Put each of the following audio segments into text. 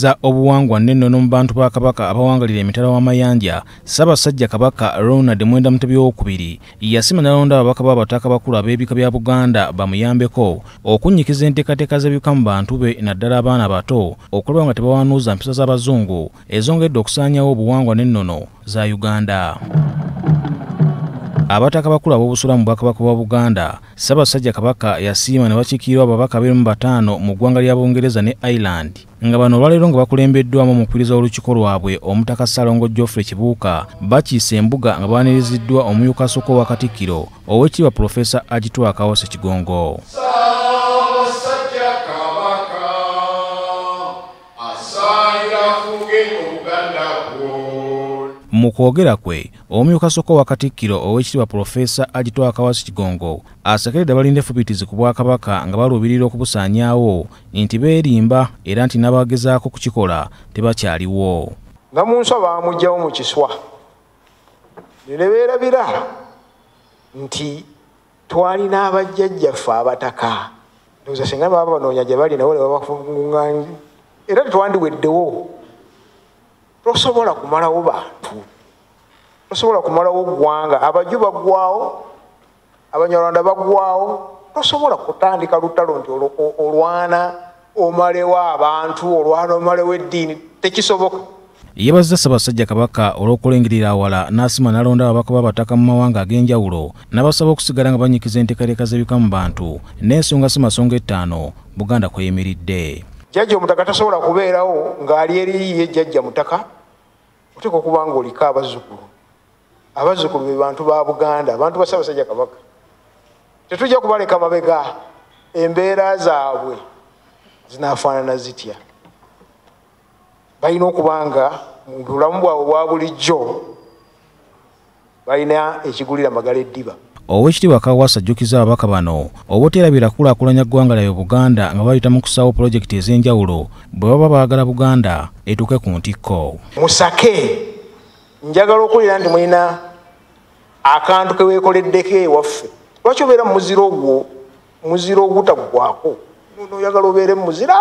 kunyikiza obuwangwa n'ennono mu bantu ba Kabaka abawangalira emitala w'amayanja. Ssaabasajja Kabaka Ronald Mwenda Mutebi II yasima n'alonda ababaka b'abataka bakulu ab'ebika bya Buganda bamuyambeko okunyikiza enteekateeka z'ebika mu bantu be naddala abaana bato okulaba nga tebawanuuza mpisa z'Abazungu ezongedde okusaanyaawo obuwangwa n'ennono za Uganda. Abataka bakulu ab'obusula mu Bwakabaka bwa Buganda, Ssaabasajja Kabaka yasiima ne bakiikirira ababaka abeemu 5 mu ggwanga lya Bungereza ne Ireland, nga bano olwaleero nga bakulembeddwamu omukubiriza w'olukiiko lwabwe Omutaka Ssaalongo Geoffrey Kibuuka bakiise embuga nga baaniriziddwa omumyuka asooka owa Katikkiro Oweekitiibwa Profesa Agitwa Kawaase Kigongo. Mu kwogera kwe omumyuka asooka owa Katikkiro Oweekitiibwa Profesa Agitwa Kawaase Kigongo Asekeredde balinde effubitizi ku Bwakabaka nga baluubirira okubusaanyaawo nti Beerimba era nti n'abagezaako kukikola tebakyaliwo. Nga mu nswa baamugyawo mu kiswa ne beerabira nti twalina abajjajjaffe abataka ndowooza singa baba banoonya gye bali nawo ne babafunguŋŋaanyi era tetwandiweddewo. Tosobola kumalawo bantu, tosobola kumalawo ggwanga, abaju baggwawo, Abanyarwanda baggwawo, tosobola kutandika lutalo nti olwana omalewo abantu, olwana omalewo eddiini, tekisoboka. Yeebazizza Ssaabasajja Kabaka olw'okulengirira awala n'asima n'alonda ababaka b'abataka mu mawanga ag'enjawulo n'abasaba okusigala nga banyikiza enteekateeka z'ebika mu bantu n'ensonga si masonga 5 Buganda kweyimiridde. Jjajja omutaka tasobola kubeerawo ng'ali eri ye jjajja mutaka, oteeka okuba ng'oliko abazzukulu. Abazzukulu be bantu ba Buganda, abantu ba Ssaabasajja Kabaka. Tetujja kubaleka mabega, embeera zaabwe zinaafaanana zitya. Balina okuba nga mu bulamu bwabwe bwa bulijjo balina ekigulira Magala eddiba. Oweekitiibwa Kawaase ajjukiza ababaka bano obuteerabira kulaakulanya ggwanga lyabwe Buganda nga bayita mu kusaawo pulojekiti ez'enjawulo bwe baba baagala Buganda etuuke ku ntikko. Musake njagala okulira nti mulina akantu ke weekoleddeko ewaffe. Lwaki obeera mu muziro ogwo, muziro ogutaggwaako? Oyagala obeere mu muzira?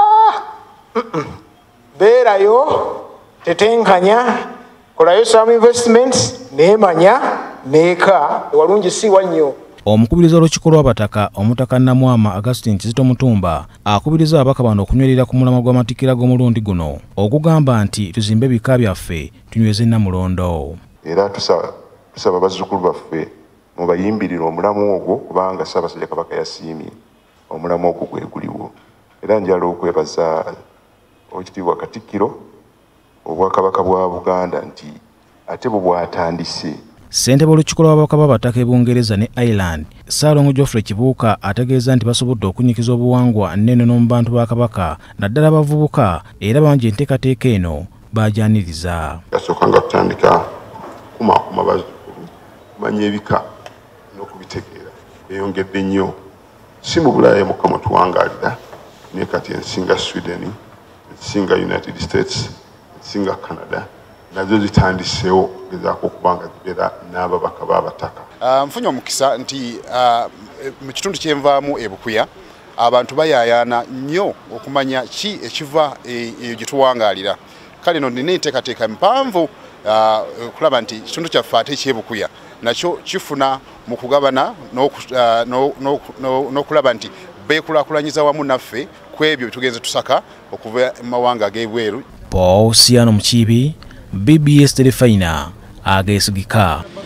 Beerayo, tetenkanya, kolayo some investments, neemanya, neeka, ewalungi si wannyo. Omukubiriza olukiiko lw'abataka Omutaka Namwama Augustine Kizito Mutumba akubiriza ababaka bano okunywerera ku mulamwa gw'amatikkira g'omulundi guno okugamba nti tuzimbe ebika byaffe tunyweze Namulondo. Era tusaba bazzukulu baffe mubayimbirire omulamu ogwo kubanga Ssaabasajja Kabaka yasiimye omulamu ogwo gwe guliwo. Era njala okwebaza Oweekitiibwa Katikkiro Obwakabaka bwa Buganda nti ate bwe bwatandise. Ssentebe w'olukiiko lw'ababaka b'abataka e Bungereza ne Ireland Ssaalongo Geoffrey Kibuuka ategeeza nti basobodde okunyikiza obuwangwa n'ennono mu bantu ba Kabaka naddala abavubuka era bangi enteekateeka eno baajaniriza. Yasooka nga tutandika kumaakuma bazzukulu kumanya ebika n'okubitegeera beeyongedde nnyo si mu Bulaaya mukka mwe tuwangaalira naye kati ensinga Sweden, ensinga United States, ensinga Canada nazo zitandiseewo gezaako okubanga zibeera n'ababaka b'abataka. Nfunye omukisa nti mu kitundu kyenvaamu ebukuya abantu bayaayaana nnyo okumanya ki ekiva eyo gye tuwangaalira. Kale no nina enteekateeka mpanvu okulaba nti kitundu kyaffe ate ekyebukuya nakyo kifuna mu kugabana n'okulaba nti beekulaakulanyiza wamu naffe ku ebyo bye tugenze tusaka okuva mu mawanga ag'ebweru. Paul Siano Mukiibi, BBS Terefayina, Ageesigika.